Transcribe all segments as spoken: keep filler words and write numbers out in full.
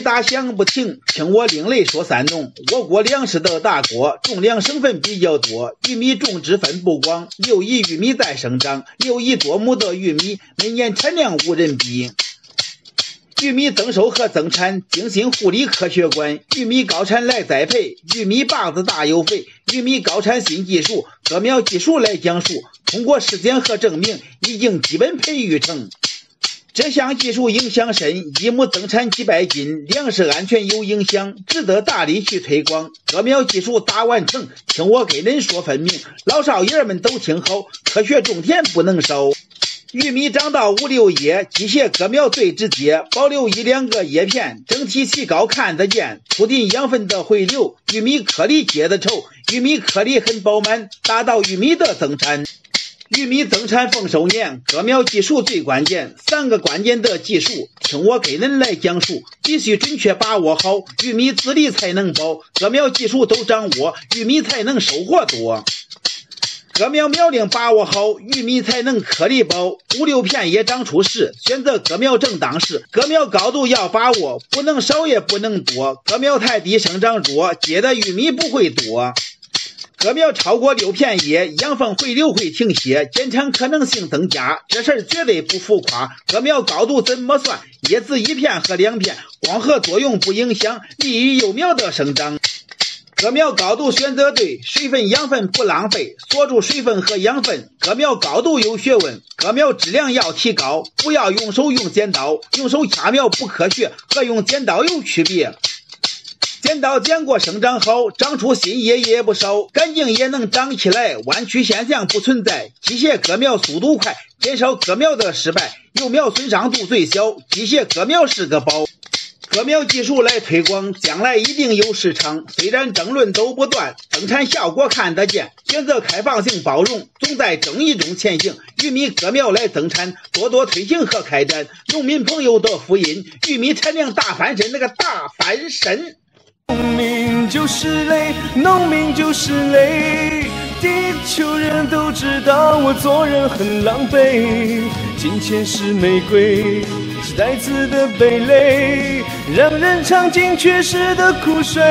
大乡不停，听我另类说三农。我国粮食的大国，种粮省份比较多，玉米种植分布广，又以玉米在生长，又以多亩的玉米，每年产量无人比。玉米增收和增产，精心护理科学馆，玉米高产来栽培，玉米棒子大又肥，玉米高产新技术，禾苗技术来讲述，通过实践和证明，已经基本培育成。这项技术影响深，一亩增产几百斤，粮食安全有影响，值得大力去推广。禾苗技术大完成，听我给恁说分明，老少爷们都听好，科学种田不能少。玉米长到五六叶，机械割苗最直接，保留一两个叶片，整体提高看得见，促进养分的回流，玉米颗粒结得稠，玉米颗粒很饱满，达到玉米的增产。玉米增产丰收年，割苗技术最关键，三个关键的技术，听我给恁来讲述，必须准确把握好，玉米籽粒才能饱，割苗技术都掌握，玉米才能收获多。割苗苗龄把握好，玉米才能颗粒饱，五六片叶长出时，选择割苗正当时。割苗高度要把握，不能少也不能多，割苗太低生长弱，结的玉米不会多。割苗超过六片叶，养分回流会停歇，减产可能性增加，这事儿绝对不浮夸。割苗高度怎么算？叶子一片和两片，光合作用不影响，利于幼苗的生长。割苗高度选择对，水分养分不浪费，锁住水分和养分。割苗高度有学问，割苗质量要提高，不要用手用剪刀，用手掐苗不科学，和用剪刀有区别。剪刀剪过生长好，长出新叶也不少，干净也能长起来，弯曲现象不存在。机械割苗速度快，减少割苗的失败，幼苗损伤度最小，机械割苗是个宝。割苗技术来推广，将来一定有市场，虽然争论都不断，增产效果看得见，选择开放性包容，总在正义中前行。玉米割苗来增产，多多推行和开展，农民朋友的福音，玉米产量大翻身，那个大翻身。 农民就是累，农民就是累，地球人都知道我做人很狼狈，金钱是玫瑰，是带刺的蓓蕾，让人尝尽缺失的苦水。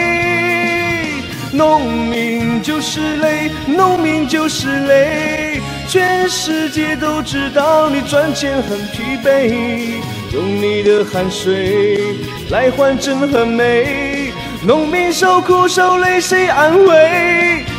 农民就是累，农民就是累，全世界都知道你赚钱很疲惫，用你的汗水来换真和美，农民受苦受累谁安慰？